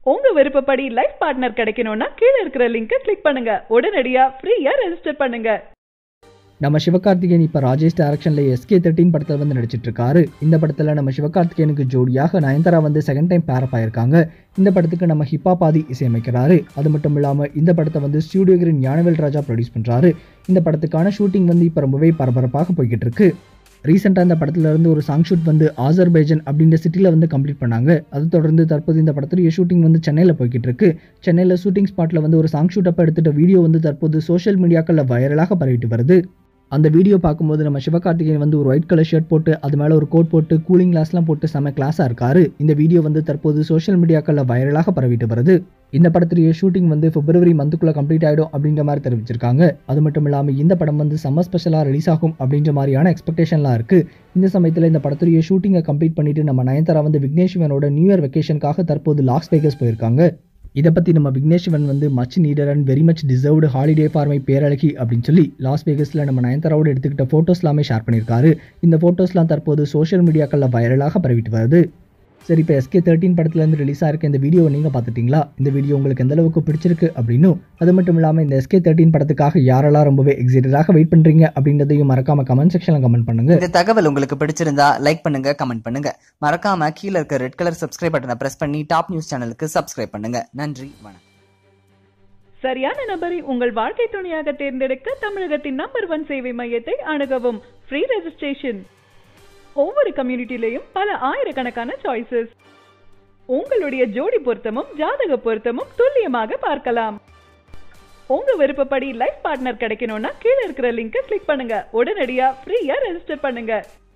உங்க விருப்பப்படி life partner கிடைக்கணும்னா கீழ இருக்கிற லிங்கை கிளிக் பண்ணுங்க. உடனடியா ஃப்ரீயா ரெஜிஸ்டர் பண்ணுங்க. நம்ம சிவகார்த்திகேயன் இப்போ ராஜேஷ் டைரக்ஷனில் SK13 படத்தில் வந்து நடிச்சிட்டு இருக்காரு. இந்த படத்தில் நம்ம சிவகார்த்திகேயனுக்கு ஜோடியாக நயன்தாரா வந்து செகண்ட் டைம் பேரப் ஆயிருக்காங்க. இந்த படத்துக்கு நம்ம ஹிப்ஹாப் ஆதி இசையமைக்கிறாரு. அது மட்டும் இல்லாமல் இந்த படத்தை வந்து studio green Gnanavel Raja produce பண்ணுறாரு. இந்த படத்துக்கான ஷூட்டிங் வந்து இப்போ ரொம்பவே பரபரப்பாக போய்கிட்டு இருக்கு. ரீசெண்டாக இந்த படத்துல இருந்து ஒரு சாங் ஷூட் வந்து ஆசர்பைஜன் அப்படின்ற சிட்டியில் வந்து கம்ப்ளீட் பண்ணாங்க. அது தொடர்ந்து தற்போது இந்த படத்துடைய ஷூட்டிங் வந்து சென்னையில் போய்கிட்டு இருக்கு. சென்னையில் ஷூட்டிங் ஸ்பாட்டில் வந்து ஒரு சாங் ஷூட் அப்போ எடுத்துகிட்ட வீடியோ வந்து தற்போது சோஷியல் மீடியாக்களில் வைரலாக பரவிட்டு வருது. அந்த வீடியோ பார்க்கும்போது நம்ம சிவகார்த்திகேயன் வந்து ஒரு ஒயிட் கலர் ஷர்ட் போட்டு அது மேலே ஒரு கோட் போட்டு கூலிங் கிளாஸ்லாம் போட்டு செம கிளாஸாக இருக்காரு. இந்த வீடியோ வந்து தற்போது சோஷியல் மீடியாக்களில் வைரலாக பரவிட்டு வருது. இந்த படத்துடைய ஷூட்டிங் வந்து பிப்ரவரி மந்த்துக்குள்ளே கம்ப்ளீட் ஆகிடும் அப்படின்ற மாதிரி தெரிவிச்சிருக்காங்க. அது மட்டும் இல்லாமல் இந்த படம் வந்து சம்மர் ஸ்பெஷலாக ரிலீஸ் ஆகும் அப்படின்ற மாதிரியான எக்ஸ்பெக்டேஷன்லாம் இருக்குது. இந்த சமயத்தில் இந்த படத்துடைய ஷூட்டிங்கை கம்ப்ளீட் பண்ணிட்டு நம்ம நயன்தாரா வந்து விக்னேஷ் சிவனோட நியூ இயர் வெக்கேஷனுக்காக தற்போது லாஸ் வேகஸ் போயிருக்காங்க. இதை பற்றி நம்ம விக்னேஷ் சிவன் வந்து much needed and very much deserved holiday for my பேரழகி அப்படின்னு சொல்லி லாஸ் வேகஸில் நம்ம நயன்தாராவோட எடுத்துக்கிட்ட ஃபோட்டோஸ்லாமே ஷேர் பண்ணியிருக்காரு. இந்த ஃபோட்டோஸ்லாம் தற்போது சோஷியல் மீடியாக்களில் வைரலாக பரவிட்டு வருது. சரி, இப்போ SK13 படத்துலேருந்து ரிலீஸ் ஆகிருக்க இந்த வீடியோவை நீங்கள் பார்த்துட்டிங்களா? இந்த வீடியோ உங்களுக்கு எந்த அளவுக்கு பிடிச்சிருக்கு அப்படின்னும், அது மட்டும் இல்லாமல் இந்த SK13 படத்துக்காக யாரெல்லாம் ரொம்பவே எக்ஸைட்டடாக வெயிட் பண்ணுறீங்க அப்படின்றதையும் மறக்காம கமெண்ட் செக்ஷனில் கமெண்ட் பண்ணுங்க. இந்த தகவல் உங்களுக்கு பிடிச்சிருந்தா லைக் பண்ணுங்க, கமெண்ட் பண்ணுங்க. மறக்காம கீழே இருக்க ரெட் கலர் சப்ஸ்கிரைப் பட்டனை பிரஸ் பண்ணி டாப் நியூஸ் சேனலுக்கு சப்ஸ்கிரைப் பண்ணுங்க. நன்றி, வணக்கம். சரியான நபரை உங்கள் வாழ்க்கை துணையாக தேர்ந்தெடுக்க தமிழகத்தின் நம்பர் 1 சேவை மையத்தை அணுகவும். Free registration. ஒவ்வொரு கம்யூனிட்டிலையும் பல ஆயிரக்கணக்கான சாய்ஸஸ். உங்களுடைய ஜோடி பொருத்தமும் ஜாதக பொருத்தமும் துல்லியமாக பார்க்கலாம். உங்க விருப்பப்படி லைஃப் பார்ட்னர் கிடைக்கணும்னா கீழ இருக்கிற லிங்கை கிளிக் பண்ணுங்க. உடனடியா ஃப்ரீயா ரெஜிஸ்டர் பண்ணுங்க.